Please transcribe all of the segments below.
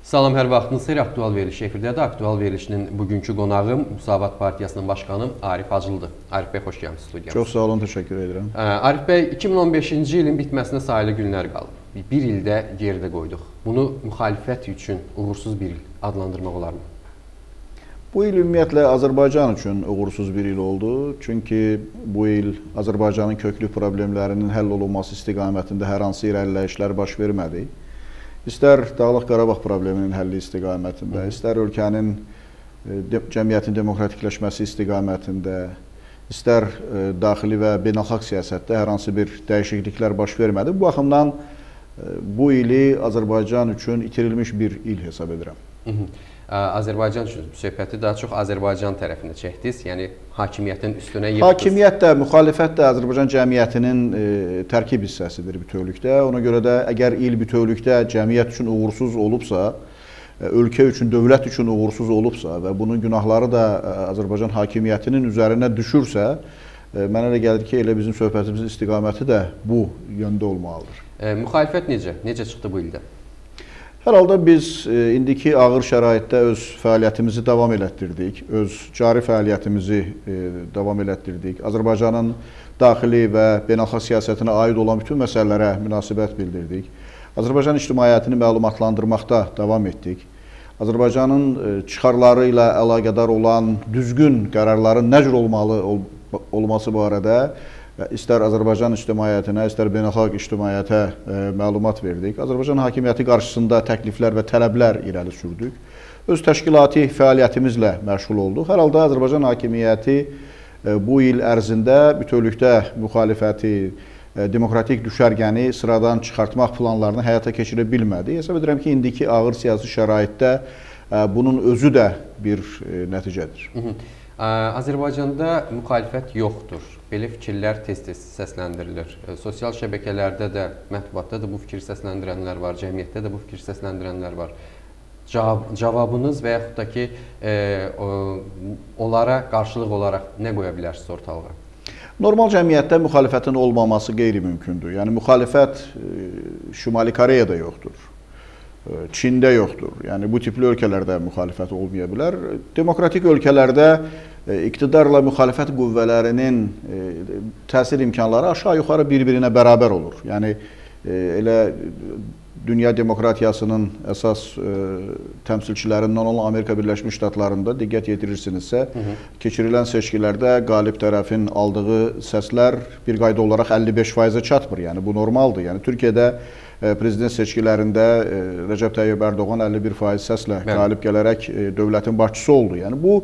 Salam, hər vaxtınız xeyir. Aktual veriliş efirdədir. Aktual verilişinin bugünkü qonağım Müsavat Partiyasının başqanı Arif Hacılıdır. Arif bəy, xoş gəlmişsiniz studiyamıza. Çox sağ olun, təşəkkür edirəm. Arif bəy, 2015-ci ilin bitməsinə sayılı günlər qalıb. Bir ildə geridə qoyduq. Bunu müxalifət üçün uğursuz bir il adlandırmaq olarmı? Bu il ümumiyyətlə Azərbaycan üçün uğursuz bir il oldu. Çünki bu il Azərbaycanın köklü problemlərinin həll olunması istiqamətində hər hansı irəliləyişlər baş vermədi. İstər Dağlıq Qarabağ probleminin həlli istiqamətində, istər ölkənin cəmiyyətin demokratikləşməsi istiqamətində, istər daxili və beynəlxalq siyasətdə hər hansı bir dəyişikliklər baş vermədi. Bu baxımdan bu ili Azərbaycan üçün itirilmiş bir il hesab edirəm. Azərbaycan üçün söhbəti daha çox Azərbaycan tərəfinə çəkdiniz, yəni hakimiyyətin üstünə yıxdınız. Hakimiyyət də, müxalifət də Azərbaycan cəmiyyətinin tərkib hissəsidir bütövlükdə. Ona görə də əgər il bütövlükdə cəmiyyət üçün uğursuz olubsa, ölkə üçün, dövlət üçün uğursuz olubsa və bunun günahları da Azərbaycan hakimiyyətinin üzərinə düşürsə, mənə elə gəlir ki, elə bizim söhbətimizin istiqaməti də bu yöndə olmalıdır. Müxalifət necə çıxdı bu ildə? Hər halda biz indiki ağır şəraitdə öz fəaliyyətimizi davam elətdirdik, öz cari fəaliyyətimizi davam elətdirdik. Azərbaycanın daxili və beynəlxalq siyasətinə aid olan bütün məsələlərə münasibət bildirdik. Azərbaycan ictimaiyyətini məlumatlandırmaqda davam etdik. Azərbaycanın çıxarları ilə əlaqədar olan düzgün qərarların nə cür olması barədə istər Azərbaycan ictimaiyyətinə, istər beynəlxalq ictimaiyyətə məlumat verdik. Azərbaycan hakimiyyəti qarşısında təkliflər və tələblər irəli sürdük. Öz təşkilati fəaliyyətimizlə məşğul olduq. Hər halda Azərbaycan hakimiyyəti bu il ərzində bütövlükdə müxalifəti, demokratik düşərgəni sıradan çıxartmaq planlarını həyata keçirə bilmədi. Hesab edirəm ki, indiki ağır siyasi şəraitdə bunun özü də bir nəticədir. Azərbaycanda müxalifət yoxdur. Belə fikirlər tez-tez səsləndirilir. Sosial şəbəkələrdə də, mətbuatda da bu fikir səsləndirənlər var, cəmiyyətdə də bu fikir səsləndirənlər var. Cavabınız və yaxud da ki, onlara qarşılıq olaraq nə qoya bilərsiniz ortalığa? Normal cəmiyyətdə müxalifətin olmaması qeyri-mümkündür. Yəni, müxalifət Şimali Koreyada yoxdur, Çində yoxdur. Yəni, bu tipli ölkələrdə müxalifət olmaya bilər. Demokratik ölkələrdə iqtidarla müxalifət qüvvələrinin təsir imkanları aşağı-yuxarı bir-birinə bərabər olur. Yəni, elə dünya demokratiyasının əsas təmsilçilərindən olan Amerika Birləşmiş Ştatlarında diqqət yetirirsinizsə, keçirilən seçkilərdə qalib tərəfin aldığı səslər bir qayda olaraq 55%-ə çatmır. Yəni, bu normaldır. Yəni, Türkiyədə prezident seçkilərində Rəcəb Tayyib Ərdoğan 51% səslə qalib gələrək dövlətin başçısı oldu. Yəni, bu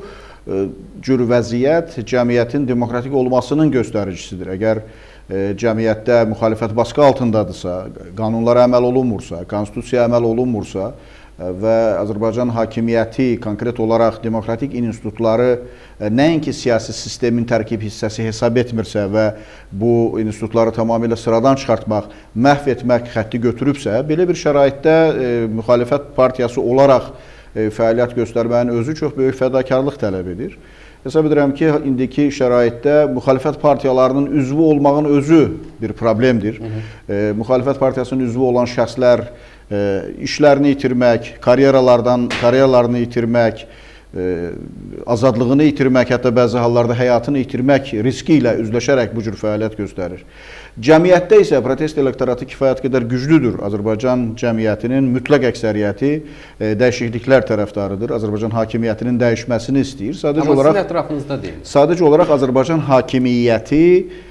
cür vəziyyət cəmiyyətin demokratik olmasının göstəricisidir. Əgər cəmiyyətdə müxalifət baskı altındadırsa, qanunlara əməl olunmursa, konstitusiyaya əməl olunmursa və Azərbaycan hakimiyyəti konkret olaraq demokratik institutları nəinki siyasi sistemin tərkib hissəsi hesab etmirsə və bu institutları tamamilə sıradan çıxartmaq, məhv etmək xətti götürübsə, belə bir şəraitdə müxalifət partiyası olaraq fəaliyyət göstərmənin özü çox böyük fədakarlıq tələb edir. Hesab edirəm ki, indiki şəraitdə müxalifət partiyalarının üzvü olmağın özü bir problemdir. Müxalifət partiyasının üzvü olan şəxslər işlərini itirmək, karyeralarını itirmək, azadlığını itirmək, hətta bəzi hallarda həyatını itirmək riski ilə üzləşərək bu cür fəaliyyət göstərir. Cəmiyyətdə isə protest elektoratı kifayət qədər güclüdür. Azərbaycan cəmiyyətinin mütləq əksəriyyəti dəyişikliklər tərəfdarıdır. Azərbaycan hakimiyyətinin dəyişməsini istəyir. Amma sizin ətrafınızda deyil. Sadəcə olaraq Azərbaycan hakimiyyəti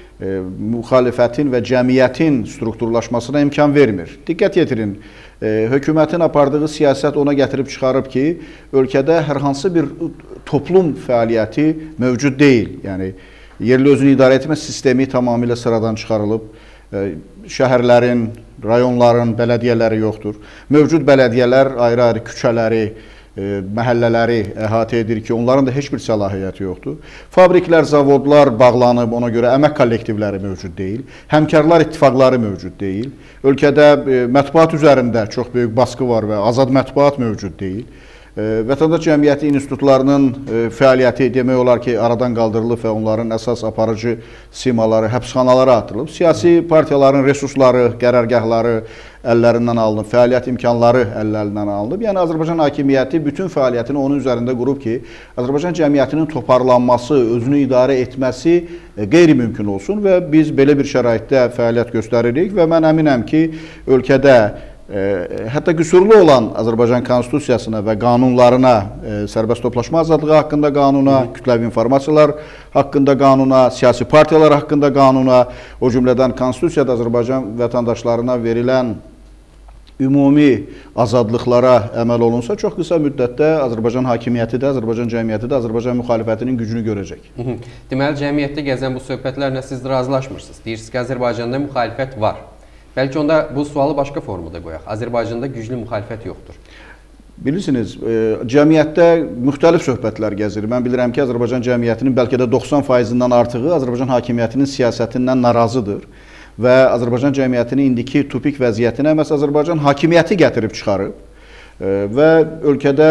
müxalifətin və cəmiyyətin strukturlaşmasına imkan vermir. Diqqət yetirin, hökumətin apardığı siyasət ona gətirib çıxarıb ki, ölkədə hər hansı bir toplum fəaliyyəti mövcud deyil. Yəni, yerli özünü idarə etmə sistemi tamamilə sıradan çıxarılıb, şəhərlərin, rayonların bələdiyyələri yoxdur. Mövcud bələdiyyələr ayrı-ayrı küçələri, məhəllələri əhatə edir ki, onların da heç bir səlahiyyəti yoxdur. Fabriklər, zavodlar bağlanıb, ona görə əmək kollektivləri mövcud deyil. Həmkarlar ittifaqları mövcud deyil. Ölkədə mətbuat üzərində çox böyük baskı var və azad mətbuat mövcud deyil. Vətəndaş cəmiyyəti institutlarının fəaliyyəti demək olar ki, aradan qaldırılıb və onların əsas aparıcı simaları həbsxanalara atılıb. Siyasi partiyaların resursları, qərargahları, əllərindən alınıb, fəaliyyət imkanları əllərindən alınıb. Yəni Azərbaycan hakimiyyəti bütün fəaliyyətini onun üzərində qurub ki, Azərbaycan cəmiyyətinin toparlanması, özünü idarə etməsi qeyri-mümkün olsun və biz belə bir şəraitdə fəaliyyət göstəririk və mən əminəm ki, ölkədə hətta qüsurlu olan Azərbaycan Konstitusiyasına və qanunlarına, sərbəst toplaşma azadlığı haqqında qanuna, kütləvi informasiyalar haqqında qanuna, siyasi partiyalar haqqında qanuna, o cümlədən Konstitusiyada Azərbaycan vətəndaşlarına verilən ümumi azadlıqlara əməl olunsa, çox qısa müddətdə Azərbaycan hakimiyyəti də, Azərbaycan cəmiyyəti də Azərbaycan müxalifətinin gücünü görəcək. Deməli, cəmiyyətdə gəzən bu söhbətlərlə siz razılaşmırsınız. Deyirsiniz ki, Azərbaycanda müxalifət var. Bəlkə onda bu sualı başqa formada qoyaq. Azərbaycanda güclü müxalifət yoxdur. Bilirsiniz, cəmiyyətdə müxtəlif söhbətlər gəzir. Mən bilirəm ki, Azərbaycan cəmiyyətinin bəlkə də 90%-dən artığı Azərbaycan hakimiyyətinin siyasətindən narazıdır və Azərbaycan cəmiyyətinin indiki tupik vəziyyətinə məhz Azərbaycan hakimiyyəti gətirib çıxarıb və ölkədə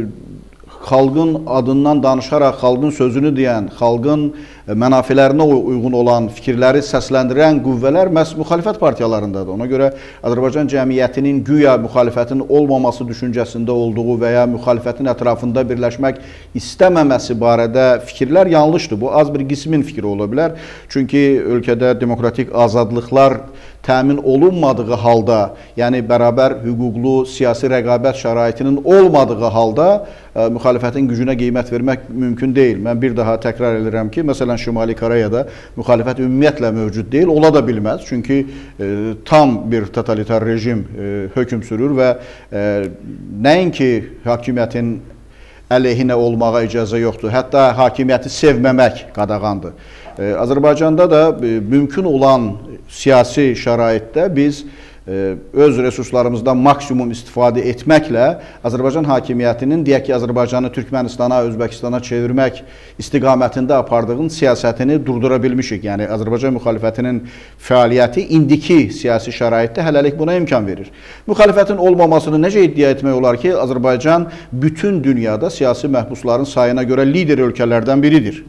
xalqın adından danışaraq, xalqın sözünü deyən, xalqın mənafələrinə uyğun olan fikirləri səsləndirən qüvvələr məhz müxalifət partiyalarındadır. Ona görə Azərbaycan cəmiyyətinin güya müxalifətin olmaması düşüncəsində olduğu və ya müxalifətin ətrafında birləşmək istəməməsi barədə fikirlər yanlışdır. Bu az bir qismin fikri ola bilər. Çünki ölkədə demokratik azadlıqlar təmin olunmadığı halda, yəni bərabər hüquqlu siyasi rəqabət şəraitinin olmadığı halda müxalifətin gücünə qiymət vermək mümkün deyil. Mən bir daha təkrar edirəm ki, məsələn Şimali Koreyada müxalifət ümumiyyətlə mövcud deyil, ola da bilməz. Çünki tam bir totalitar rejim hökm sürür və nəinki hakimiyyətin əleyhinə olmağa icazə yoxdur, hətta hakimiyyəti sevməmək qadağandır. Azərbaycanda da mümkün olan siyasi şəraitdə biz öz resurslarımızdan maksimum istifadə etməklə Azərbaycan hakimiyyətinin, deyək ki, Azərbaycanı Türkmənistana, Özbəkistana çevirmək istiqamətində apardığın siyasətini durdura bilmişik. Yəni, Azərbaycan müxalifətinin fəaliyyəti indiki siyasi şəraitdə hələlik buna imkan verir. Müxalifətin olmamasını necə iddia etmək olar ki, Azərbaycan bütün dünyada siyasi məhbusların sayına görə lider ölkələrdən biridir.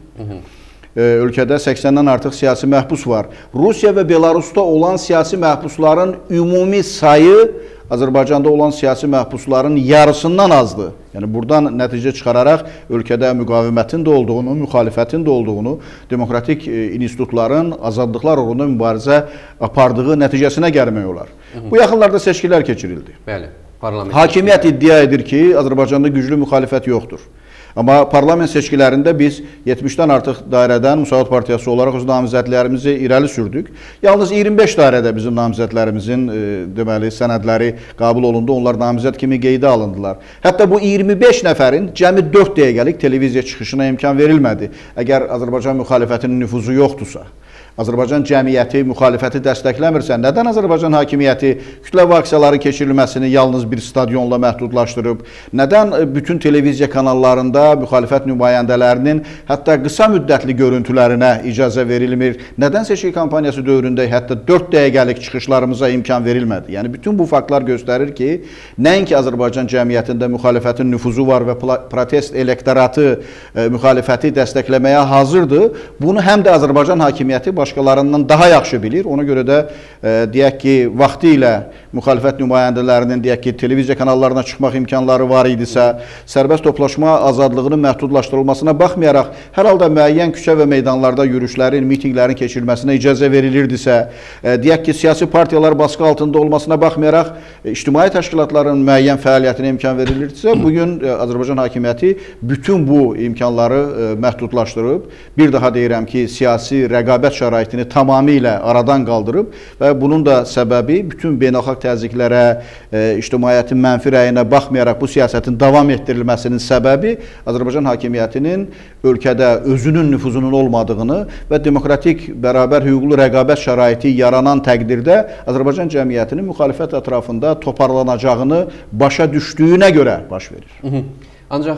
Ölkədə 80-dən artıq siyasi məhbus var. Rusiya və Belarusda olan siyasi məhbusların ümumi sayı Azərbaycanda olan siyasi məhbusların yarısından azdır. Yəni, buradan nəticə çıxararaq ölkədə müqavimətin də olduğunu, müxalifətin də olduğunu, demokratik institutların azadlıqlar uğrunda mübarizə apardığı nəticəsinə gəlmək olar. Bu yaxınlarda seçkilər keçirildi. Bəli, hakimiyyət iddia edir ki, Azərbaycanda güclü müxalifət yoxdur. Amma parlament seçkilərində biz 70-dən artıq dairədən Müsavat Partiyası olaraq öz namizədlərimizi irəli sürdük. Yalnız 25 dairədə bizim namizədlərimizin deməli sənədləri qəbul olundu. Onlar namizəd kimi qeydə alındılar. Hətta bu 25 nəfərin cəmi 4 dəqiqəlik televiziya çıxışına imkan verilmədi. Əgər Azərbaycan müxalifətinin nüfuzu yoxdursa, Azərbaycan cəmiyyəti müxalifəti dəstəkləmirsə, nədən Azərbaycan hakimiyyəti kütləvi aksiyaların keçirilməsini yalnız bir stadionla məhdudlaşdırıb? Nədən bütün televiziya kanallarında müxalifət nümayəndələrinin hətta qısa müddətli görüntülərinə icazə verilmir? Nədən seçki kampaniyası dövründə hətta 4 dəqiqəlik çıxışlarımıza imkan verilmədi? Yəni, bütün bu faktlar göstərir ki, nəinki Azərbaycan cəmiyyətində müxalifətin nüfuzu var və protest elektoratı müxalifəti dəstəkləməyə hazırdır. Bunu həm də Azərbaycan hakimiyyəti başqalarından daha yaxşı bilir. Ona görə də deyək ki, vaxtı ilə müxalifət nümayəndələrinin deyək ki, televiziya kanallarına çıxmaq imkanları var idisə, sərbəst toplaşma azadlığının məhdudlaşdırılmasına baxmayaraq, hər halda müəyyən küçə və meydanlarda yürüşlərin, mitinglərin keçirilməsinə icazə verilirdisə, deyək ki, siyasi partiyalar baskı altında olmasına baxmayaraq, ictimai təşkilatların müəyyən fəaliyyətinə imkan verilirdisə, bugün Azərbaycan hakimiyyəti bütün bu imkanları məhdudlaşdırıb. Bir daha deyirəm ki, siyasi rəqabət şəraitini tamamilə aradan qaldırıb və bunun da səbəbi bütün beynəlxalq təzyiqlərə, ictimaiyyətin mənfi rəyinə baxmayaraq bu siyasətin davam etdirilməsinin səbəbi Azərbaycan hakimiyyətinin ölkədə özünün nüfuzunun olmadığını və demokratik bərabər hüquqlu rəqabət şəraiti yaranan təqdirdə Azərbaycan cəmiyyətinin müxalifət ətrafında toparlanacağını başa düşdüyünə görə baş verir. Ancaq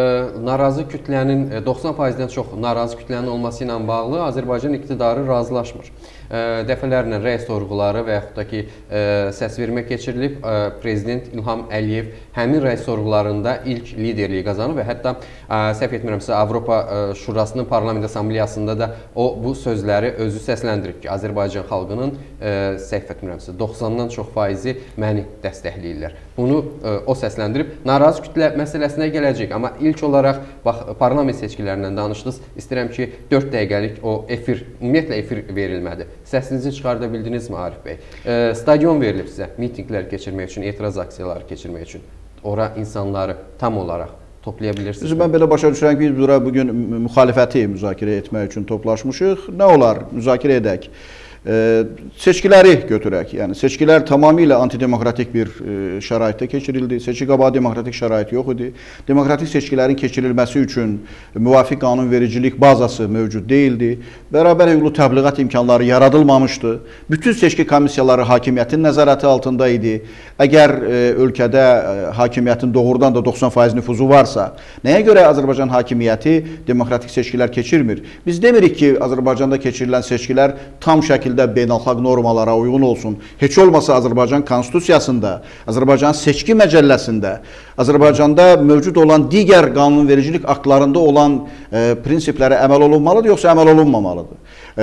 narazı kütlənin 90%-dən çox narazı kütlənin olması ilə bağlı Azərbaycan iqtidarı razılaşmır. dəfələrlə rəy sorğuları və yaxud da ki, səsvermə keçirilib. Prezident İlham Əliyev həmin rəy sorğularında ilk liderliyi qazanıb və hətta səhv etmirəmsə Avropa Şurasının Parlament Assambleyasında da o bu sözləri özü səsləndirib ki, Azərbaycan xalqının səhv etmirəmsə 90-dan çox faizi məni dəstəkləyirlər. Bunu o səsləndirib. Narazı kütlə məsələsinə gələcək, amma ilk olaraq bax, parlament seçkilərindən danışdınız. İstəyirəm ki, 4 dəqiqəlik o efir, ümumiyyətlə efir verilmədi. Səsinizi çıxarda bildinizmi Arif bəy? Stadion verilib sizə mitinqlər keçirmək üçün, etiraz aksiyaları keçirmək üçün. Ora insanları tam olaraq toplaya bilirsiniz. Mən belə başa düşürəm ki, biz bura bugün müxalifəti müzakirə etmək üçün toplaşmışıq. Nə olar? Müzakirə edək. Seçkiləri götürək. Yəni seçkilər tamamilə antidemokratik bir şəraitdə keçirildi. Seçki qabağı demokratik şərait yox idi. Demokratik seçkilərin keçirilməsi üçün müvafiq qanunvericilik bazası mövcud deyildi. Bərabər hüquqlu təbliğat imkanları yaradılmamışdı. Bütün seçki komissiyaları hakimiyyətin nəzarəti altında idi. Əgər ölkədə hakimiyyətin doğrudan da 90% nüfuzu varsa, nəyə görə Azərbaycan hakimiyyəti demokratik seçkilər keçirmir? Biz demirik ki, Azərbaycanda keçirilən seçkilər tam şəkildə beynəlxalq normalara uyğun olsun. Heç olmasa Azərbaycan konstitusiyasında, Azərbaycan seçki məcəlləsində, Azərbaycanda mövcud olan digər qanunvericilik aktlarında olan prinsiplərə əməl olunmalıdır, yoxsa əməl olunmamalıdır?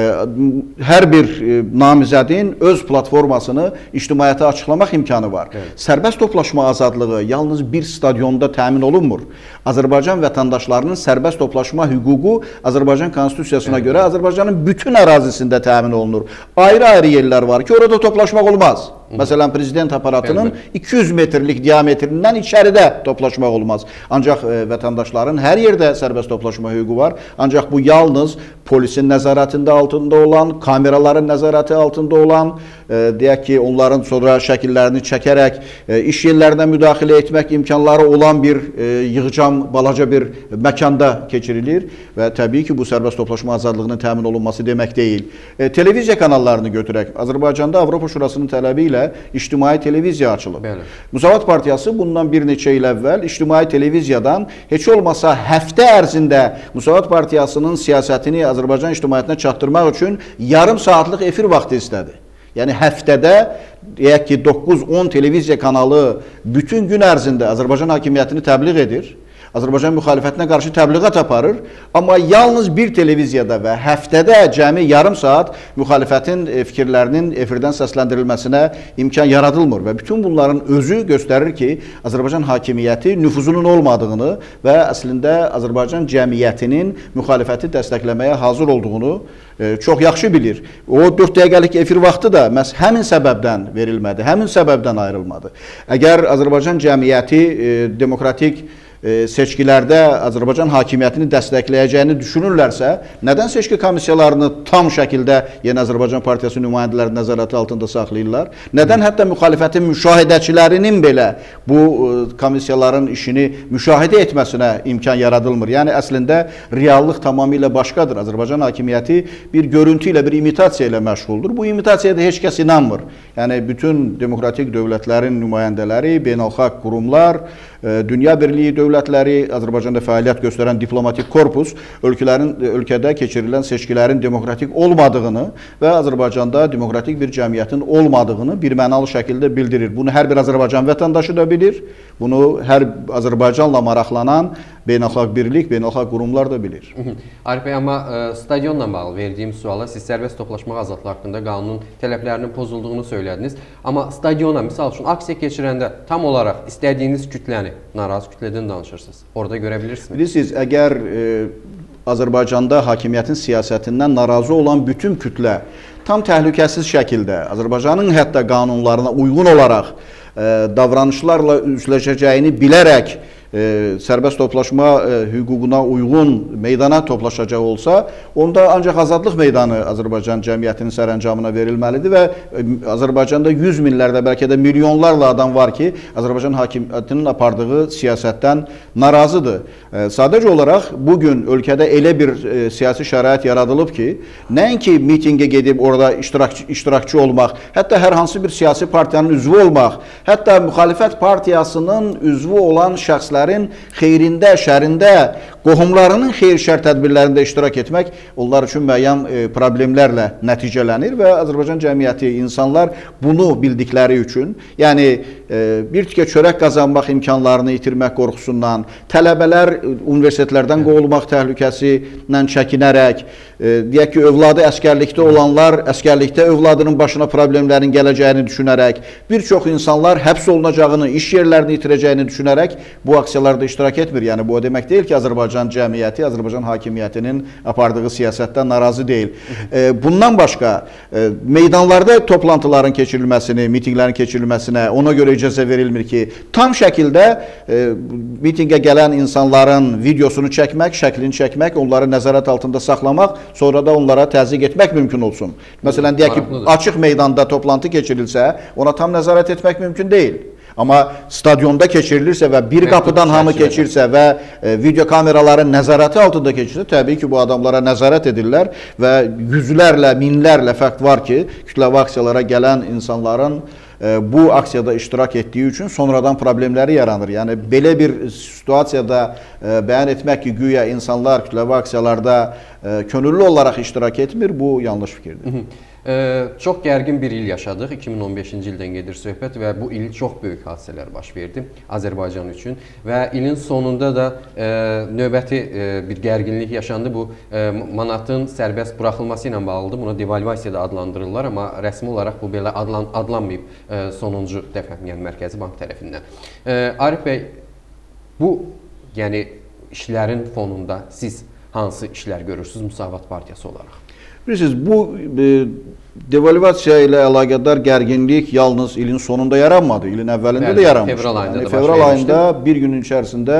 Hər bir namizədin öz platformasını ictimaiyyətə açıqlamaq imkanı var. Evet. Sərbəst toplaşma azadlığı yalnız bir stadionda təmin olunmur. Azərbaycan vətəndaşlarının sərbəst toplaşma hüququ Azərbaycan konstitusiyasına görə Azərbaycanın bütün ərazisində təmin olunur. Ayrı-ayrı yerlər var ki, orada toplaşmaq olmaz. Məsələn, prezident aparatının 200 metrlik diametrindən içəridə toplaşmaq olmaz. Ancaq vətəndaşların hər yerdə sərbəst toplaşma hüququ var. Ancaq bu yalnız polisin nəzarətində altında olan, kameraların nəzarəti altında olan, deyək ki, onların sonra şəkillərini çəkərək iş yerlərinə müdaxilə etmək imkanları olan bir yığcam, balaca bir məkanda keçirilir və təbii ki, bu sərbəst toplaşma azadlığının təmin olunması demək deyil. Televiziya kanallarını götürək. Azərbaycanda Avropa Şurasının tələbi ilə ictimai televiziya açılıb. Bəli. Müsavat Partiyası bundan bir neçə il əvvəl ictimai televiziyadan heç olmasa həftə ərzində Müsavat Partiyasının siyasətini Azərbaycan ictimaiyyətinə çatdırmaq üçün yarım saatlıq efir vaxtı istədi. Yəni həftədə deyək ki 9-10 televiziya kanalı bütün gün ərzində Azərbaycan hakimiyyətini təbliğ edir. Azərbaycan müxalifətinə qarşı təbliğat aparır, amma yalnız bir televiziyada və həftədə cəmi yarım saat müxalifətin fikirlərinin efirdən səsləndirilməsinə imkan yaradılmır və bütün bunların özü göstərir ki, Azərbaycan hakimiyyəti nüfuzunun olmadığını və əslində Azərbaycan cəmiyyətinin müxalifəti dəstəkləməyə hazır olduğunu çox yaxşı bilir. O 4 dəqiqəlik efir vaxtı da məhz həmin səbəbdən verilmədi, həmin səbəbdən ayrılmadı. Əgər Azərbaycan cəmiyyəti demokratik seçkilərdə Azərbaycan hakimiyyətini dəstəkləyəcəyini düşünürlərsə, nədən seçki komissiyalarını tam şəkildə Yeni Azərbaycan Partiyası nümayəndələri nəzarəti altında saxlayırlar? Nədən hətta müxalifətin müşahidəçilərinin belə bu komissiyaların işini müşahidə etməsinə imkan yaradılmır? Yəni, əslində, reallıq tamamilə başqadır. Azərbaycan hakimiyyəti bir görüntü ilə, bir imitasiya ilə məşğuldur. Bu imitasiyada heç kəs inanmır. Yəni, bütün demokratik dövlətlərin nümayəndələri, beynəlxalq qurumlar, Dünya Birliyi dövlətləri, Azərbaycanda fəaliyyət göstərən diplomatik korpus ölkədə keçirilən seçkilərin demokratik olmadığını və Azərbaycanda demokratik bir cəmiyyətin olmadığını birmənalı şəkildə bildirir. Bunu hər bir Azərbaycan vətəndaşı da bilir. Bunu hər Azərbaycanla maraqlanan beynəlxalq birlik, beynəlxalq qurumlar da bilir. Arif bəy, amma stadionla bağlı verdiyim suala siz sərbəst toplaşmaq azadlığı haqqında qanunun tələblərinin pozulduğunu söylədiniz. Amma stadiona, misal üçün, aksiya keçirəndə tam olaraq istədiyiniz kütləni, narazı kütlədən danışırsınız. Orada görə bilirsiniz. Bilirsiniz, əgər Azərbaycanda hakimiyyətin siyasətindən narazı olan bütün kütlə tam təhlükəsiz şəkildə Azərbaycanın hətta qanunlarına uyğun olaraq davranışlarla üzləşəcəyini bilərək sərbəst toplaşma hüququna uyğun meydana toplaşacaq olsa, onda ancaq azadlıq meydanı Azərbaycan cəmiyyətinin sərəncamına verilməlidir və Azərbaycanda 100 minlərdə, bəlkə də milyonlarla adam var ki, Azərbaycan hakimiyyətinin apardığı siyasətdən narazıdır. Sadəcə olaraq bugün ölkədə elə bir siyasi şərait yaradılıb ki, nəinki mitingə gedib orada iştirakçı olmaq, hətta hər hansı bir siyasi partiyanın üzvü olmaq, hətta müxalifət partiyasının üzvü olan şəxslər şəxslərin xeyrində, şərində, qohumlarının xeyir-şər tədbirlərində iştirak etmək onlar üçün müəyyən problemlərlə nəticələnir və Azərbaycan cəmiyyəti, insanlar bunu bildikləri üçün, yəni bir tikə çörək qazanmaq imkanlarını itirmək qorxusundan, tələbələr universitetlərdən qovulmaq təhlükəsindən çəkinərək, deyək ki, övladı əskərlikdə olanlar, əskərlikdə övladının başına problemlərin gələcəyini düşünərək, bir çox insanlar həbs olunacağını, iş yerlərini itirəcəyini düşünərək bu aksiyalarda iştirak etmir. Yəni, bu o demək deyil ki, Azərbaycan cəmiyyəti, Azərbaycan hakimiyyətinin apardığı siyasətdən narazı deyil. Bundan başqa, meydanlarda toplantıların keçirilməsini, mitinglərin keçirilməsinə ona görə icazə verilmir ki, tam şəkildə mitingə gələn insanların videosunu çəkmək, şəklini çəkmək, onları nəzarət altında saxlamaq, sonra da onlara təzyiq etmək mümkün olsun. Məsələn, deyək ki, açıq meydanda toplantı keçirilsə, ona tam nəzarət etmək mümkün deyil. Amma stadionda keçirilirsə və bir qapıdan hamı keçirsə və video kameraların nəzarəti altında keçirsə, təbii ki, bu adamlara nəzarət edirlər və yüzlərlə, minlərlə fakt var ki, kütləvi aksiyalara gələn insanların bu aksiyada iştirak etdiyi üçün sonradan problemləri yaranır. Yəni, belə bir situasiyada bəyan etmək ki, güya insanlar kütləvi aksiyalarda könüllü olaraq iştirak etmir, bu yanlış fikirdir. Çox gərgin bir il yaşadıq, 2015-ci ildən gedir söhbət və bu il çox böyük hadisələr baş verdi Azərbaycan üçün və ilin sonunda da növbəti bir gərginlik yaşandı. Bu, manatın sərbəst buraxılması ilə bağlıdır, buna devalvasiya da adlandırırlar, amma rəsmi olaraq bu belə adlanmayıb sonuncu dəfə, yəni Mərkəzi Bank tərəfindən. Arif bəy, bu yəni işlərin fonunda siz hansı işlər görürsünüz Müsavat Partiyası olaraq? Bilirsiniz, bu devalvasiya ilə əlaqədar gərginlik yalnız ilin sonunda yaranmadı, ilin əvvəlində də yaranmışdı. Fevral ayında bir günün içərisində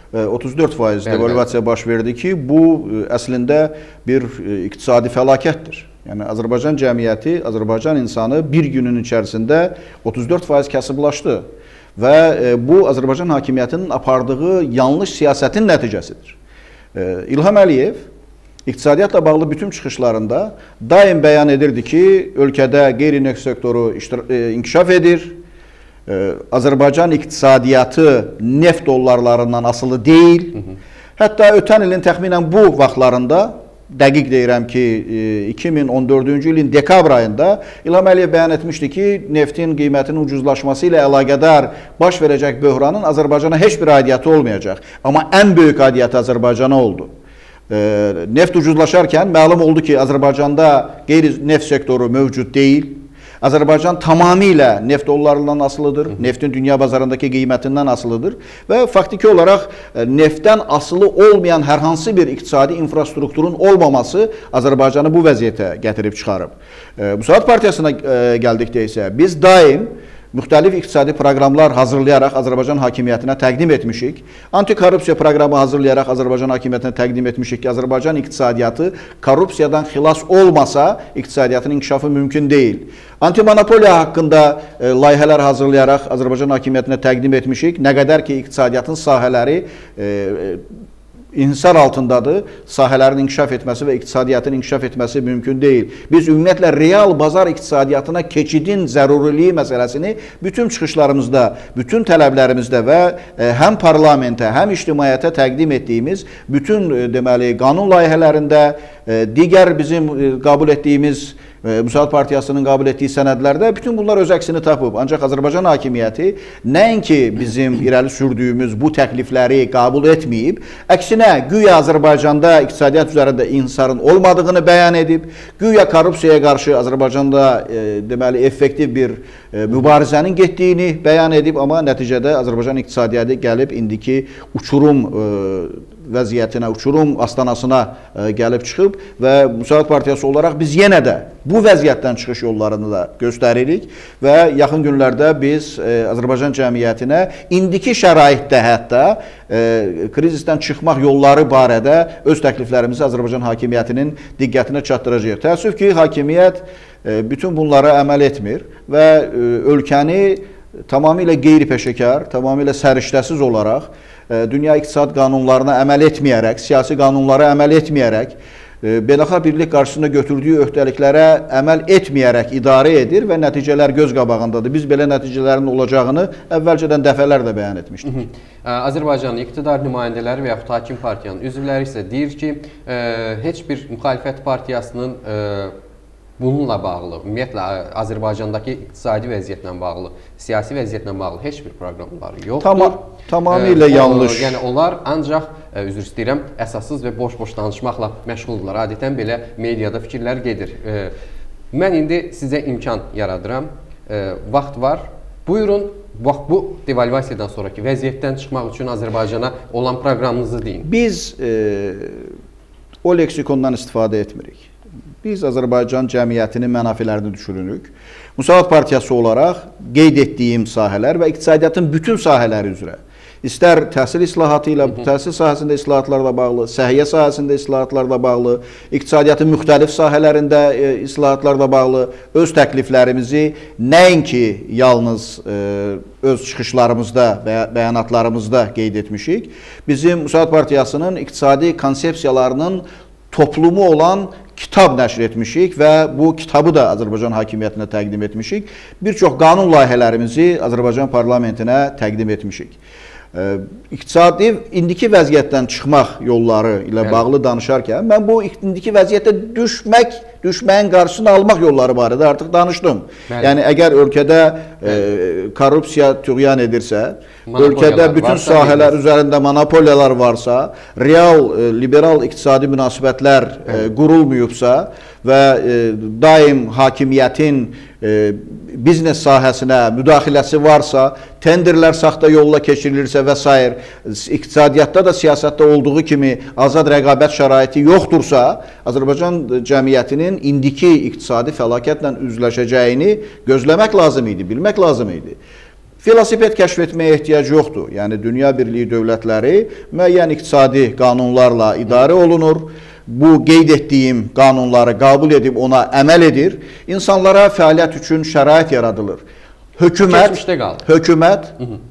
34% devalvasiya baş verdi ki, bu əslində bir iqtisadi fəlakətdir. Yəni, Azərbaycan cəmiyyəti, Azərbaycan insanı bir günün içərisində 34% kasıblaşdı və bu Azərbaycan hakimiyyətinin apardığı yanlış siyasətin nəticəsidir. İlham Əliyev İqtisadiyyatla bağlı bütün çıxışlarında daim bəyan edirdi ki, ölkədə qeyri-neft sektoru inkişaf edir, Azərbaycan iqtisadiyyatı neft dollarlarından asılı deyil. Hətta ötən ilin təxminən bu vaxtlarında, dəqiq deyirəm ki, 2014-cü ilin dekabr ayında İlham Əliyev bəyan etmişdi ki, neftin qiymətinin ucuzlaşması ilə əlaqədar baş verəcək böhranın Azərbaycana heç bir aidiyyatı olmayacaq. Amma ən böyük aidiyyatı Azərbaycana oldu. Neft ucuzlaşarkən məlum oldu ki, Azərbaycanda qeyri-neft sektoru mövcud deyil. Azərbaycan tamamilə neft dollarından asılıdır, neftin dünya bazarındakı qiymətindən asılıdır və faktiki olaraq neftdən asılı olmayan hər hansı bir iqtisadi infrastrukturun olmaması Azərbaycanı bu vəziyyətə gətirib çıxarıb. Müsavat Partiyasına gəldikdə isə biz daim müxtəlif iqtisadi proqramlar hazırlayaraq Azərbaycan hakimiyyətinə təqdim etmişik. Antikorrupsiya proqramı hazırlayaraq Azərbaycan hakimiyyətinə təqdim etmişik ki, Azərbaycan iqtisadiyyatı korrupsiyadan xilas olmasa iqtisadiyyatın inkişafı mümkün deyil. Antimonopoliya haqqında layihələr hazırlayaraq Azərbaycan hakimiyyətinə təqdim etmişik. Nə qədər ki, iqtisadiyyatın sahələri inhisar altındadır, sahələrin inkişaf etməsi və iqtisadiyyatın inkişaf etməsi mümkün deyil. Biz ümumiyyətlə real bazar iqtisadiyyatına keçidin zəruriliyi məsələsini bütün çıxışlarımızda, bütün tələblərimizdə və həm parlamentə, həm ictimaiyyətə təqdim etdiyimiz bütün deməli qanun layihələrində, digər bizim qəbul etdiyimiz Müsavat Partiyasının qəbul etdiyi sənədlərdə bütün bunlar öz əksini tapıb. Ancaq Azərbaycan hakimiyyəti nəinki bizim irəli sürdüyümüz bu təklifləri qəbul etməyib, əksinə güya Azərbaycanda iqtisadiyyat üzərində inhisarın olmadığını bəyan edib, güya korrupsiyaya qarşı Azərbaycanda deməli effektiv bir mübarizənin getdiyini bəyan edib, amma nəticədə Azərbaycan iqtisadiyyatı gəlib indiki uçurum vəziyyətinə, uçurum astanasına gəlib çıxıb və Müsavat Partiyası olaraq biz yenə də bu vəziyyətdən çıxış yollarını da göstəririk və yaxın günlərdə biz Azərbaycan cəmiyyətinə indiki şəraitdə hətta krizisdən çıxmaq yolları barədə öz təkliflərimizi Azərbaycan hakimiyyətinin diqqətinə çatdıracaq. Təəssüf ki, hakimiyyət bütün bunlara əməl etmir və ölkəni tamamilə qeyri-peşəkar, tamamilə səriştəsiz olaraq dünya iqtisad qanunlarına əməl etməyərək, siyasi qanunlara əməl etməyərək, beynəlxalq birlik qarşısında götürdüyü öhdəliklərə əməl etməyərək idarə edir və nəticələr göz qabağındadır. Biz belə nəticələrin olacağını əvvəlcədən dəfələrlə bəyan etmişdik. Azərbaycanın iqtidar nümayəndələri və yaxud hakim partiyanın üzvləri isə deyir ki, heç bir müxalifət partiyasının bununla bağlı, ümumiyyətlə Azərbaycandakı iqtisadi vəziyyətlə bağlı, siyasi vəziyyətlə bağlı heç bir proqramları yoxdur. Tamamilə yanlış. Yəni onlar ancaq, üzr istəyirəm, əsassız və boş-boş danışmaqla məşğuldurlar. Adətən belə mediada fikirlər gedir. Mən indi sizə imkan yaradıram, vaxt var. Buyurun, bu devalvasiyadan sonraki vəziyyətdən çıxmaq üçün Azərbaycana olan proqramınızı deyin. Biz o leksikondan istifadə etmirik. Biz Azərbaycan cəmiyyətinin mənafilərini düşünürük. Müsavat Partiyası olaraq qeyd etdiyim sahələr və iqtisadiyyatın bütün sahələri üzrə, istər təhsil islahatı ilə, təhsil sahəsində islahatlarla bağlı, səhiyyə sahəsində islahatlarla bağlı, iqtisadiyyatın müxtəlif sahələrində islahatlarla bağlı öz təkliflərimizi nəinki yalnız öz çıxışlarımızda və bəyanatlarımızda qeyd etmişik. Bizim Müsavat Partiyasının iqtisadi konsepsiyalarının toplumu olan kitab nəşr etmişik və bu kitabı da Azərbaycan hakimiyyətinə təqdim etmişik. Bir çox qanun layihələrimizi Azərbaycan parlamentinə təqdim etmişik. İqtisadi indiki vəziyyətdən çıxmaq yolları ilə bağlı danışarkən mən bu indiki vəziyyətə düşməyin qarşısını almaq yolları barədə artıq danışdım. Yəni əgər ölkədə korrupsiya tüğyan edirsə, ölkədə bütün sahələr üzərində monopoliyalar varsa, real liberal iqtisadi münasibətlər qurulmayıbsa və daim hakimiyyətin biznes sahəsinə müdaxiləsi varsa, tenderlər saxta yolla keçirilirsə və s. iqtisadiyyatda da siyasətdə olduğu kimi azad rəqabət şəraiti yoxdursa, Azərbaycan cəmiyyətinin indiki iqtisadi fəlakətlə üzləşəcəyini gözləmək lazım idi, bilmək lazım idi. Velosiped kəşf etməyə ehtiyac yoxdur. Yəni, Dünya Birliyi dövlətləri müəyyən iqtisadi qanunlarla idarə olunur. Bu qeyd etdiyim qanunları qəbul edib ona əməl edir. İnsanlara fəaliyyət üçün şərait yaradılır. Hökumət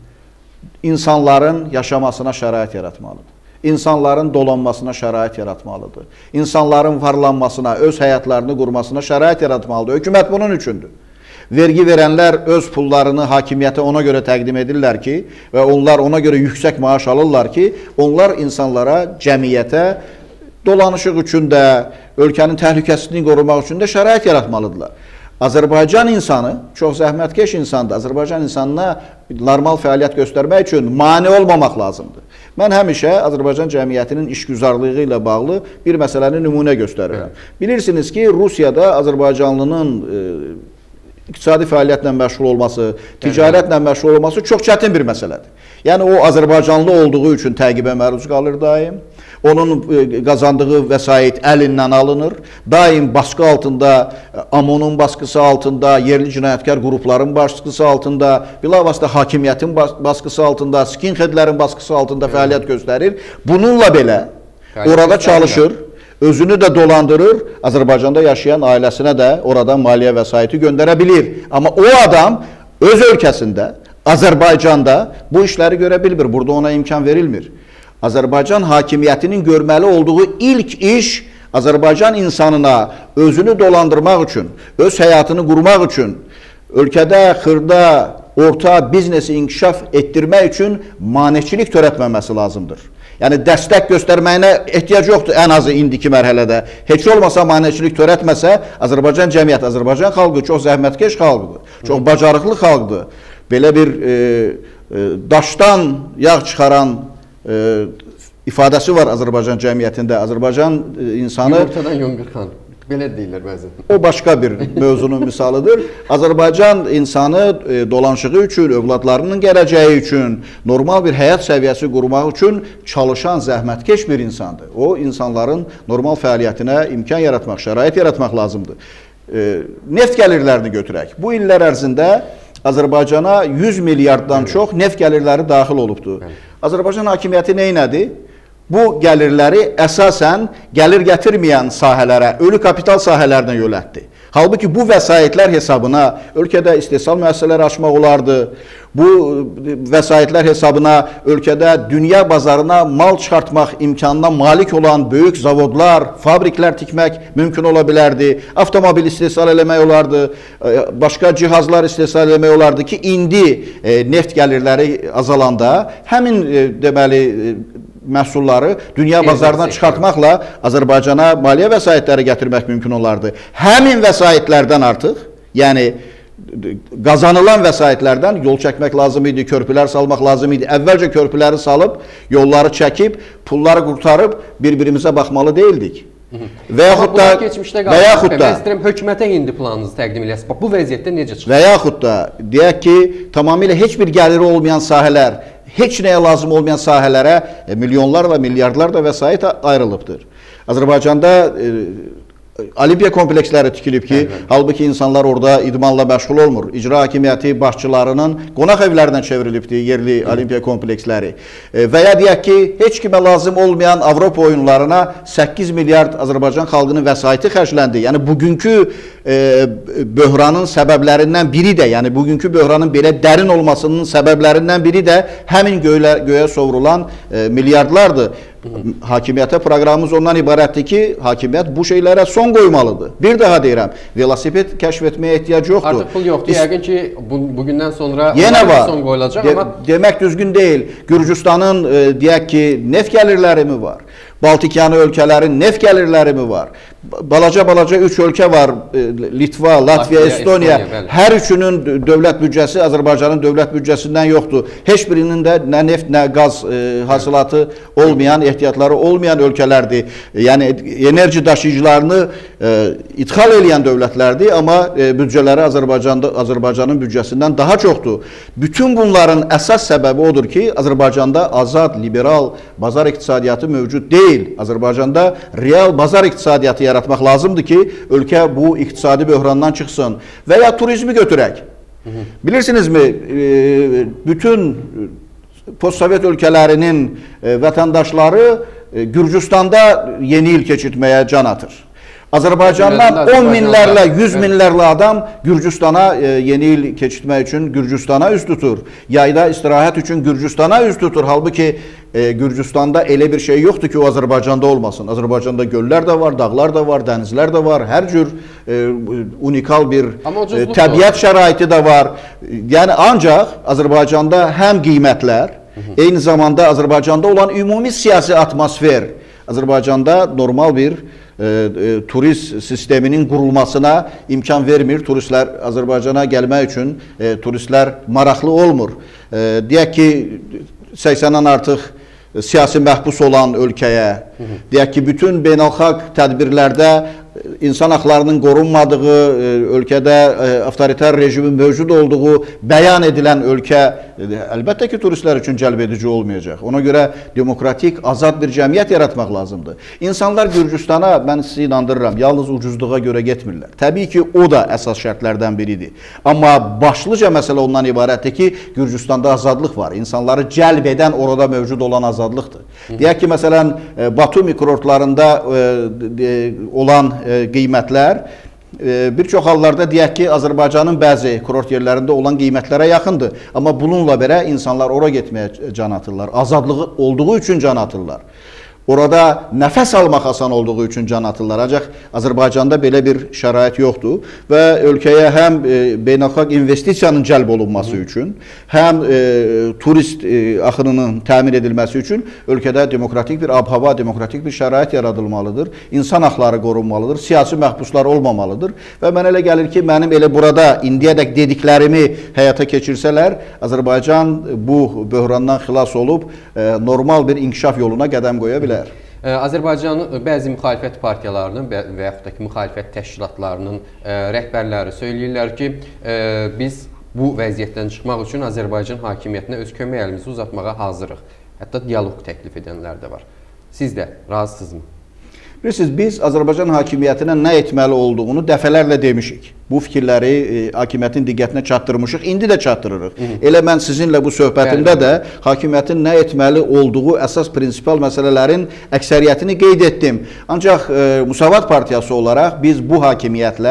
insanların yaşamasına şərait yaratmalıdır. İnsanların dolanmasına şərait yaratmalıdır. İnsanların varlanmasına, öz həyatlarını qurmasına şərait yaratmalıdır. Hökumət bunun üçündür. Vergi verənlər öz pullarını hakimiyyətə ona görə təqdim edirlər ki, və onlar ona görə yüksək maaş alırlar ki, onlar insanlara, cəmiyyətə dolanışıq üçün də, ölkənin təhlükəsizliyini qorumaq üçün də şərait yaratmalıdırlar. Azərbaycan insanı çox zəhmətkeş insandır. Azərbaycan insanına normal fəaliyyət göstərmək üçün mane olmamaq lazımdır. Mən həmişə Azərbaycan cəmiyyətinin işgüzarlığı ilə bağlı bir məsələni nümunə göstərirəm. Bilirsiniz ki, Rusiyada Azərbaycanlının iqtisadi fəaliyyətlə məşğul olması, ticarətlə məşğul olması çox çətin bir məsələdir. Yəni, o Azərbaycanlı olduğu üçün təqibə məruz qalır daim. Onun qazandığı vəsait əlindən alınır. Daim baskı altında, AMON-un baskısı altında, yerli cinayətkar qrupların baskısı altında, bilavasitə hakimiyyətin baskısı altında, skinheadlərin baskısı altında fəaliyyət göstərir. Bununla belə orada çalışır, özünü də dolandırır, Azərbaycanda yaşayan ailəsinə də oradan maliyyə vəsaiti göndərə bilir. Amma o adam öz ölkəsində, Azərbaycanda bu işləri görə bilmir. Burada ona imkan verilmir. Azərbaycan hakimiyyətinin görməli olduğu ilk iş Azərbaycan insanına özünü dolandırmaq üçün, öz həyatını qurmaq üçün, ölkədə xırda, orta biznesi inkişaf etdirmək üçün maneçilik törətməməsi lazımdır. Yəni, dəstək göstərməyinə ehtiyac yoxdur ən azı indiki mərhələdə. Heç olmasa maneçilik törətməsə, Azərbaycan cəmiyyəti, Azərbaycan xalqı çox zəhmətkeş xalqdır, çox bacarıqlı xalqdır. Belə bir daşdan yağ çıxaran ifadəsi var Azərbaycan cəmiyyətində. Azərbaycan insanı... Yumurtadan yonqırxan, belə deyirlər bəzən. O başqa bir mövzunun misalıdır. Azərbaycan insanı dolanışığı üçün, övladlarının gələcəyi üçün, normal bir həyat səviyyəsi qurmaq üçün çalışan, zəhmətkeş bir insandır. O, insanların normal fəaliyyətinə imkan yaratmaq, şərait yaratmaq lazımdır. Neft gəlirlərini götürək. Bu illər ərzində Azərbaycana 100 milyarddan çox neft gəlirləri daxil olubdur. Azərbaycan hakimiyyəti neynədi? Bu gəlirləri əsasən gəlir gətirməyən sahələrə, ölü kapital sahələrinə yönəltdi. Halbuki bu vəsaitlər hesabına ölkədə istehsal müəssisələri açmaq olardı. Bu vəsaitlər hesabına ölkədə dünya bazarına mal çıxartmaq imkanına malik olan böyük zavodlar, fabriklər tikmək mümkün ola bilərdi. Avtomobil istehsal eləmək olardı, başqa cihazlar istehsal eləmək olardı ki, indi neft gəlirləri azalanda həmin deməli məhsulları dünya bazarına çıxartmaqla Azərbaycana maliyyə vəsaitləri gətirmək mümkün olardı. Həmin vəsaitlərdən artıq, yəni qazanılan vəsaitlərdən yol çəkmək lazım idi, körpülər salmaq lazım idi. Əvvəlcə körpüləri salıb, yolları çəkib, pulları qurtarıb bir-birimizə baxmalı deyildik. Və yaxud da hökumətə indi planınızı təqdim edəsiniz. Bu vəziyyətdə necə çıxır? Və yaxud da deyək ki, tamamilə heç bir gəliri olmayan sahələr, heç nəyə lazım olmayan sahələrə milyonlarla, milyardlarla vəsait ayrılıbdır. Azərbaycanda Olimpiya kompleksləri tikilib ki, halbuki insanlar orada idmanla məşğul olmur. İcra hakimiyyəti başçılarının qonaq evlərinə çevrilibdir yerli olimpiya kompleksləri. Və ya deyək ki, heç kimə lazım olmayan Avropa oyunlarına 8 milyard Azərbaycan xalqının vəsaiti xərcləndi. Yəni, bugünkü böhranın səbəblərindən biri də, yəni bugünkü böhranın belə dərin olmasının səbəblərindən biri də həmin göyə sovrulan milyardlardır. Hakimiyyətə proqramımız ondan ibarətdir ki, hakimiyyət bu şeylərə son qoymalıdır. Bir daha deyirəm, velosiped kəşf etməyə ehtiyac yoxdur. Artıq pul yoxdur, yəqin ki, bugündən sonra yenə var. Son qoyulacaq, amma demək düzgün deyil. Gürcüstanın deyək ki, neft gəlirləri mi var? Baltikyanı ölkələrin neft gəlirləri mi var? Balaca 3 ölkə var, Litva, Latviya, Estoniya. Hər üçünün dövlət büdcəsi Azərbaycanın dövlət büdcəsindən yoxdur. Heç birinin də nə neft, nə qaz hasilatı olmayan, ehtiyatları olmayan ölkələrdir. Yəni, enerji daşıyıcılarını idxal edən dövlətlərdir, amma büdcələri Azərbaycanın büdcəsindən daha çoxdur. Bütün bunların əsas səbəbi odur ki, Azərbaycanda azad, liberal, bazar iqtisadiyyatı mövcud deyil. Azərbaycanda real bazar iqtisadiyyatı yaratmaq lazımdır ki, ölkə bu iqtisadi böhrandan çıxsın. Və ya turizmi götürək. Bilirsinizmi, bütün postsovet ölkələrinin vətəndaşları Gürcüstanda yeni il keçirtməyə can atır. Azərbaycandan 10 minlərlə, 100 minlərlə adam Gürcüstana yeni il keçirtmək üçün Gürcüstana üz tutur. Yayda istirahət üçün Gürcüstana üz tutur. Halbuki Gürcüstanda elə bir şey yoxdur ki, o Azərbaycanda olmasın. Azərbaycanda göllər də var, dağlar da var, dənizlər də var, hər cür unikal bir təbiət şəraiti də var. Yəni, ancaq Azərbaycanda həm qiymətlər, eyni zamanda Azərbaycanda olan ümumi siyasi atmosfer, Azərbaycanda normal bir turist sisteminin qurulmasına imkan vermir. Turistlər Azərbaycana gəlmək üçün turistlər maraqlı olmur. Deyək ki, 80-dən artıq siyasi məhbus olan ölkəyə, deyək ki, bütün beynəlxalq tədbirlərdə insan haqlarının qorunmadığı, ölkədə avtoritar rejimin mövcud olduğu bəyan edilən ölkə əlbəttə ki, turistlər üçün cəlb edici olmayacaq. Ona görə demokratik, azad bir cəmiyyət yaratmaq lazımdır. İnsanlar Gürcüstana, mən sizi inandırıram, yalnız ucuzluğa görə getmirlər. Təbii ki, o da əsas şərtlərdən biridir. Amma başlıca məsələ ondan ibarətdir ki, Gürcüstanda azadlıq var. İnsanları cəlb edən orada mövcud olan azadlıqdır. Deyək ki, məsələn, Batumi kurortlarında olan qiymətlər bir çox hallarda deyək ki, Azərbaycanın bəzi kurort yerlərində olan qiymətlərə yaxındır. Amma bununla belə insanlar ora getməyə can atırlar. Azadlığı olduğu üçün can atırlar. Orada nəfəs almaq asan olduğu üçün can atırlar. Ancaq Azərbaycanda belə bir şərait yoxdur və ölkəyə həm beynəlxalq investisiyanın cəlb olunması üçün, həm turist axınının təmin edilməsi üçün ölkədə demokratik bir ab-hava, demokratik bir şərait yaradılmalıdır. İnsan haqları qorunmalıdır, siyasi məhbuslar olmamalıdır və mənə elə gəlir ki, mənim elə burada indiyədək dediklərimi həyata keçirsələr, Azərbaycan bu böhrandan xilas olub normal bir inkişaf yoluna qədəm qoya bilər. Azərbaycanın bəzi müxalifət partiyalarının və yaxud da ki, müxalifət təşkilatlarının rəhbərləri söyləyirlər ki, biz bu vəziyyətdən çıxmaq üçün Azərbaycan hakimiyyətinə öz kömək əlimizi uzatmağa hazırıq. Hətta dialoq təklif edənlər də var. Siz də razısınızmı? Bilirsiniz, biz Azərbaycan hakimiyyətinə nə etməli olduğunu dəfələrlə demişik. Bu fikirləri hakimiyyətin diqqətinə çatdırmışıq, indi də çatdırırıq. Elə mən sizinlə bu söhbətimdə də hakimiyyətin nə etməli olduğu əsas prinsipal məsələlərin əksəriyyətini qeyd etdim. Ancaq Müsavat Partiyası olaraq biz bu hakimiyyətlə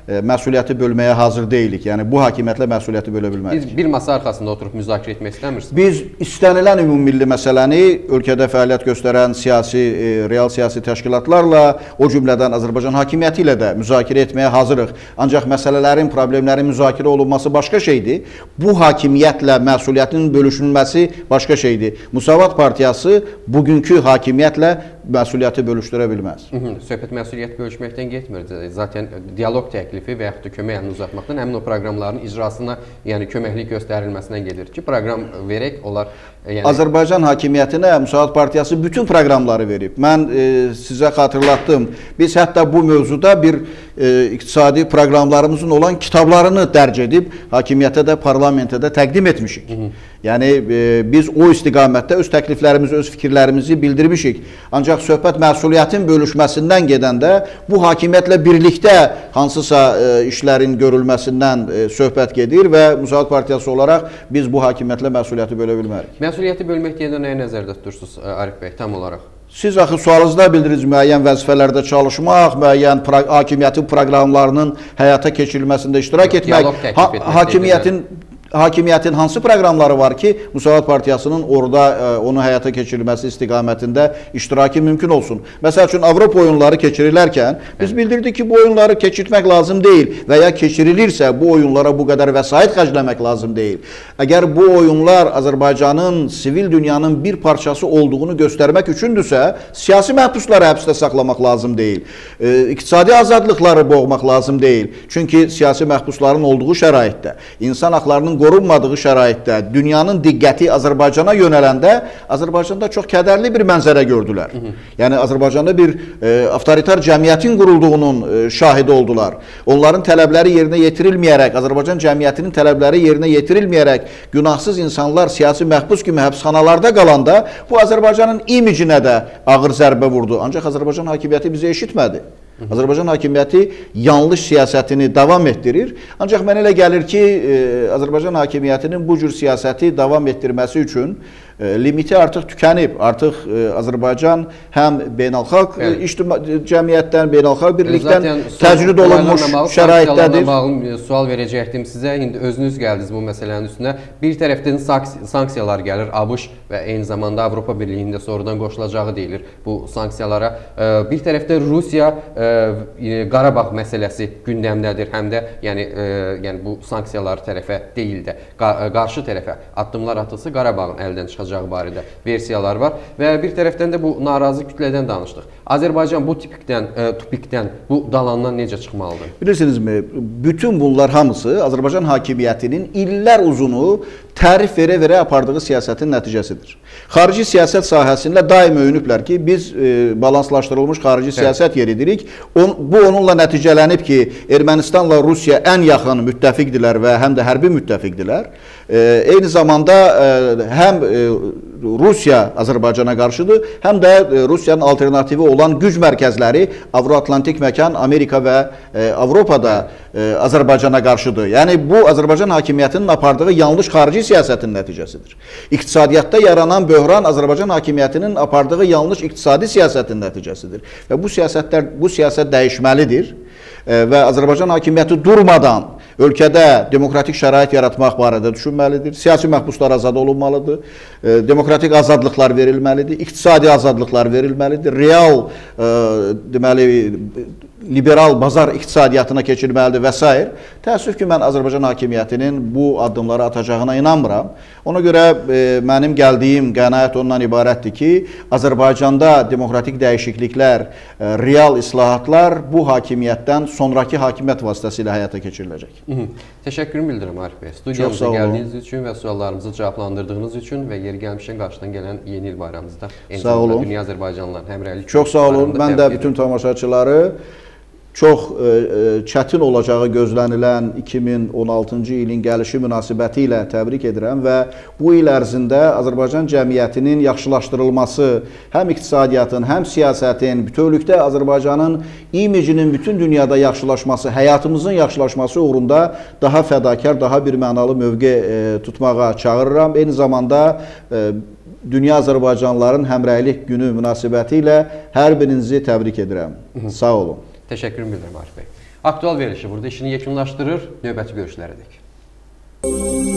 məsuliyyəti bölməyə hazır deyilik. Yəni bu hakimiyyətlə məsuliyyəti bölə bilmərik. Biz bir masa arxasında oturub müzakirə etmək istəmirsiniz? Biz istənilən ümummilli məsələni ölkədə fəaliyyət göstərən real siyasi təşkilatlarla, o cümlədən Azərbaycan hakimiyyəti ilə də müzakirə etməyə hazırıq. Ancaq məsələlərin, problemlərin müzakirə olunması başqa şeydir. Bu hakimiyyətlə məsuliyyətin bölüşülməsi başqa şeydir. Müsavat Partiyası bugünkü hakimiyyətlə məsuliyyəti bölüşdürə bilməz. Söhbət məsuliyyət bölüşməkdən getmir. Zaten dialoq təklifi və yaxud da kömək əlini uzatmaqdan həmin o proqramların icrasına, yəni köməklik göstərilməsindən gedir ki, proqram verək, onlar... Azərbaycan hakimiyyətinə Müsavat Partiyası bütün proqramları verib. Mən sizə xatırlatdım. Biz hətta bu mövzuda bir iqtisadi proqramlarımızın olan kitablarını dərc edib, hakimiyyətə də, parlamentə də təqdim etmişik. Yəni, biz o istiqamətdə öz təkliflərimizi, öz fikirlərimizi bildirmişik. Ancaq söhbət məsuliyyətin bölüşməsindən gedəndə bu hakimiyyətlə birlikdə hansısa işlərin görülməsindən söhbət gedir və Müsavat Partiyası olaraq biz bu hakimiyyətlə məsuliyyəti bölə bilmərik. Məsuliyyəti bölmək deyəndə nəyə nəzərdə tutursunuz, Arif bəy, tam olaraq? Siz axı sualınızda bildiririz müəyyən vəzifələrdə çalışmaq, müəyyən hakimiyyətin proqramlarının həyata keçirilməsində iştirak etmək, hakimiyyətin hansı proqramları var ki, Müsavat Partiyasının orada onu həyata keçirilməsi istiqamətində iştirakı mümkün olsun. Məsəl üçün, Avropa oyunları keçirilərkən biz bildirdik ki, bu oyunları keçirtmək lazım deyil və ya keçirilirsə, bu oyunlara bu qədər vəsait xərcləmək lazım deyil. Əgər bu oyunlar Azərbaycanın sivil dünyanın bir parçası olduğunu göstərmək üçündürsə, siyasi məhbusları həbsdə saxlamaq lazım deyil. İqtisadi azadlıqları boğmaq lazım deyil. Çünki siyasi məhbusların olduğu şəraitdə, insan haqlarının qorunmadığı şəraitdə, dünyanın diqqəti Azərbaycana yönələndə, Azərbaycanda çox kədərli bir mənzərə gördülər. Yəni, Azərbaycanda bir avtoritar cəmiyyətin qurulduğunun şahidi oldular. Onların tələbləri yerinə yetirilməyərək, Azərbaycan cəmiyyətinin tələbləri yerinə yetirilməyərək, günahsız insanlar siyasi məhbus kimi həbsxanalarda qalanda, bu Azərbaycanın imicinə də ağır zərbə vurdu. Ancaq Azərbaycan hakimiyyəti bizi eşitmədi. Azərbaycan hakimiyyəti yanlış siyasətini davam etdirir. Ancaq mənə elə gəlir ki, Azərbaycan hakimiyyətinin bu cür siyasəti davam etdirməsi üçün limiti artıq tükənib. Artıq Azərbaycan həm beynəlxalq cəmiyyətdən, beynəlxalq birlikdən təcrid olunmuş şəraitdədir. Sual verəcəkdim sizə. İndi özünüz gəldiniz bu məsələnin üstünə. Bir tərəfdən sanksiyalar gəlir. ABŞ və eyni zamanda Avropa Birliyində sonradan qoşulacağı deyilir bu sanksiyalara. Bir tərəfdə Rusiya, Qarabağ məsələsi gündəmdədir. Həm də yəni bu sanksiyalar tərəfə deyil də, qarşı tərəfə addımlar atılsa Qarabağın əldən çıxacağı barədə versiyalar var və bir tərəfdən də bu narazı kütlədən danışdıq. Azərbaycan bu tupikdən, bu dalandan necə çıxmalıdır? Bilirsinizmi, bütün bunlar hamısı Azərbaycan hakimiyyətinin illər uzunu tərif verə-verə apardığı siyasətin nəticəsidir. Xarici siyasət sahəsində daim öyünüblər ki, biz balanslaşdırılmış xarici siyasət yeridirik. Bu onunla nəticələnib ki, Ermənistanla Rusiya ən yaxın müttəfiqdirlər və həm də hərbi müttəfiqdirlər. Eyni zamanda həm Rusiya Azərbaycana qarşıdır, həm də Rusiyanın alternativi olan güc mərkəzləri Avro-Atlantik məkan, Amerika və Avropada Azərbaycana qarşıdır. Yəni, bu Azərbaycan hakimiyyətinin apardığı yanlış xarici siyasətin nəticəsidir. İqtisadiyyatda yaranan böhran Azərbaycan hakimiyyətinin apardığı yanlış iqtisadi siyasətin nəticəsidir. Və bu siyasət dəyişməlidir və Azərbaycan hakimiyyəti durmadan ölkədə demokratik şərait yaratmaq barədə düşünməlidir. Siyasi məhbuslar azad olunmalıdır. Demokratik azadlıqlar verilməlidir. İqtisadi azadlıqlar verilməlidir. Real, deməli, liberal bazar iqtisadiyyatına keçirməlidir və s. Təəssüf ki, mən Azərbaycan hakimiyyətinin bu addımları atacağına inanmıram. Ona görə mənim gəldiyim qənaət ondan ibarətdir ki, Azərbaycanda demokratik dəyişikliklər, real islahatlar bu hakimiyyətdən sonraki hakimiyyət vasitəsilə həyata keçiriləcək. Təşəkkürümü bildirirəm Arif bəy. Studiyamıza gəldiyiniz üçün və suallarımızı cavablandırdığınız üçün və yeri gəlmişdən qarşıdan gələn yeni il bayramımızda Dünya Azərbaycanlıların həmrəylik. Çox sağ olun. Mən də bütün tamaşaçıları çox çətin olacağı gözlənilən 2016-cı ilin gəlişi münasibəti ilə təbrik edirəm və bu il ərzində Azərbaycan cəmiyyətinin yaxşılaşdırılması, həm iqtisadiyyatın, həm siyasətin, bütövlükdə Azərbaycanın imicinin bütün dünyada yaxşılaşması, həyatımızın yaxşılaşması uğrunda daha fədakar, daha bir mənalı mövqe tutmağa çağırıram. Eyni zamanda Dünya Azərbaycanlıların həmrəylik günü münasibəti ilə hər birinizi təbrik edirəm. Sağ olun. Təşəkkürümü bildirirəm Arif bəy. Aktual verilişi burada işini yekunlaşdırır. Növbəti görüşlərədək.